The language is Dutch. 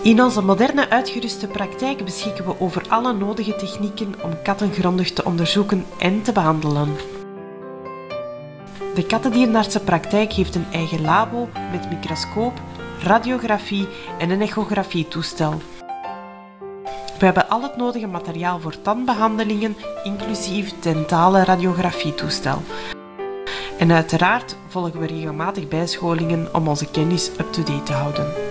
In onze moderne uitgeruste praktijk beschikken we over alle nodige technieken om katten grondig te onderzoeken en te behandelen. De kattendierenartsenpraktijk heeft een eigen labo met microscoop, radiografie en een echografietoestel. We hebben al het nodige materiaal voor tandbehandelingen, inclusief dentale radiografietoestel. En uiteraard volgen we regelmatig bijscholingen om onze kennis up-to-date te houden.